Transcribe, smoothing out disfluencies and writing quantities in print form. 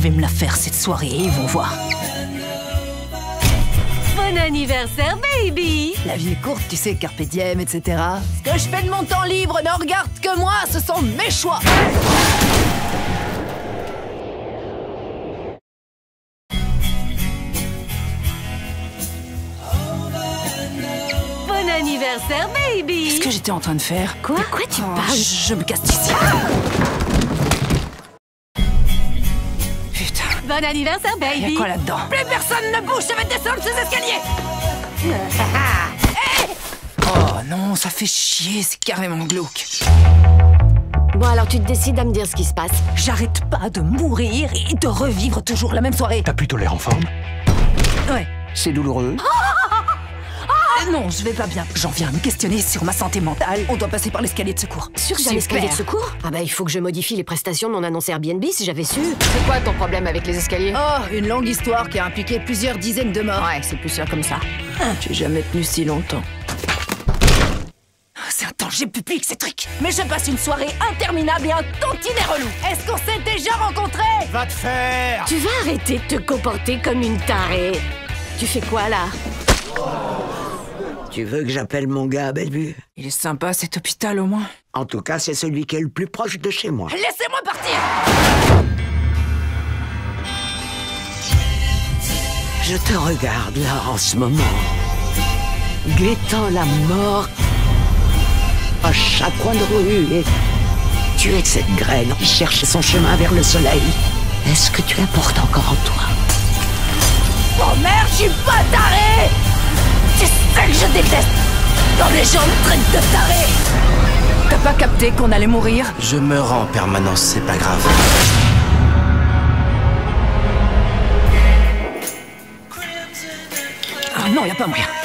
Je vais me la faire cette soirée, ils vont voir. Bon anniversaire, baby! La vie est courte, tu sais, carpe diem, etc. Ce que je fais de mon temps libre ne regarde que moi, ce sont mes choix. Bon anniversaire, baby! Qu'est-ce que j'étais en train de faire? Quoi? De quoi tu parles? Je me casse d'ici. Putain. Bon anniversaire, baby! Y'a quoi là-dedans? Plus personne ne bouge, je vais descendre ces escaliers. Oh non, ça fait chier, c'est carrément glauque. Bon, alors tu te décides à me dire ce qui se passe. J'arrête pas de mourir et de revivre toujours la même soirée. T'as plutôt l'air en forme. Ouais. C'est douloureux. Non, je vais pas bien. J'en viens à me questionner sur ma santé mentale. On doit passer par l'escalier de secours. Sûr que Super. l'escalier de secours? Ah bah il faut que je modifie les prestations de mon annonce Airbnb si j'avais su. C'est quoi ton problème avec les escaliers? Oh, une longue histoire qui a impliqué plusieurs dizaines de morts. Ouais, c'est plus sûr comme ça. J'ai jamais tenu si longtemps. C'est un danger public, ces trucs. Mais je passe une soirée interminable et un tantinet relou. Est-ce qu'on s'est déjà rencontrés? Va te faire! Tu vas arrêter de te comporter comme une tarée. Tu fais quoi là? Tu veux que j'appelle mon gars à Bellevue? Il est sympa cet hôpital au moins. En tout cas, c'est celui qui est le plus proche de chez moi. Laissez-moi partir. Je te regarde là en ce moment, guettant la mort à chaque coin de rue et tu es cette graine qui cherche son chemin vers le soleil. Est-ce que tu la portes encore en toi? Oh merde, je suis pas taré. C'est ça que je déteste. Quand les gens me traitent de taré. T'as pas capté qu'on allait mourir? Je meurs en permanence, c'est pas grave. Ah non, y a pas moyen.